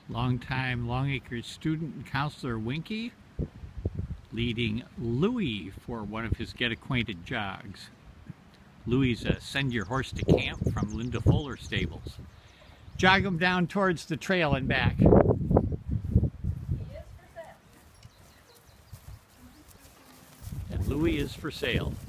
Longtime Longacre student and counselor Winky leading Louie for one of his Get Acquainted jogs. Louie's a Send Your Horse to Camp from Linda Fuller Stables. Jog him down towards the trail and back. He is for sale. And Louie is for sale.